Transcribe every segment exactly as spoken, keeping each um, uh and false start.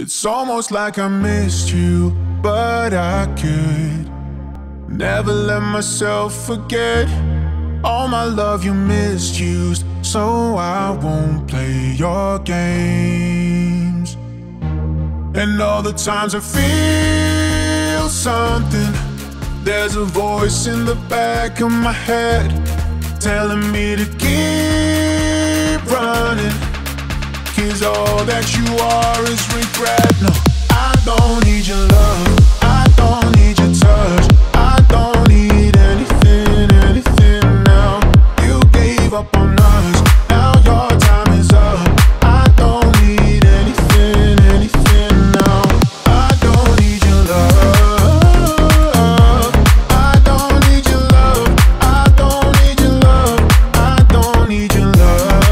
It's almost like I missed you, but I could never let myself forget all my love you misused, so I won't play your games. And all the times I feel something, there's a voice in the back of my head telling me to keep running, 'cause all that you are is regret. No, I don't need your love, I don't need your touch, I don't need anything, anything now. You gave up on us, now your time is up. I don't need anything, anything now. I don't need your love, I don't need your love, I don't need your love, I don't need your love.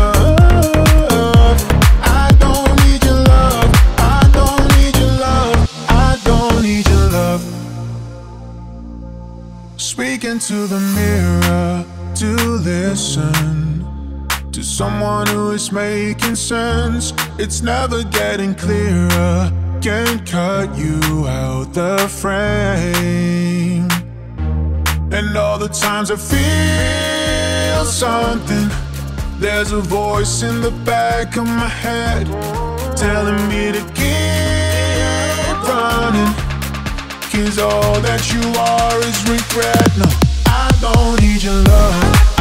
Speaking to the mirror to listen to someone who is making sense. It's never getting clearer, can't cut you out the frame. And all the times I feel something, there's a voice in the back of my head telling me to keep running, 'cause all that you are is regret. No, I don't need your love,